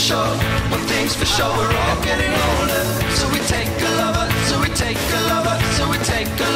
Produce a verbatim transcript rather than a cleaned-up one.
sure, one thing's for sure, we're all getting older. So we take a lover, so we take a lover, so we take a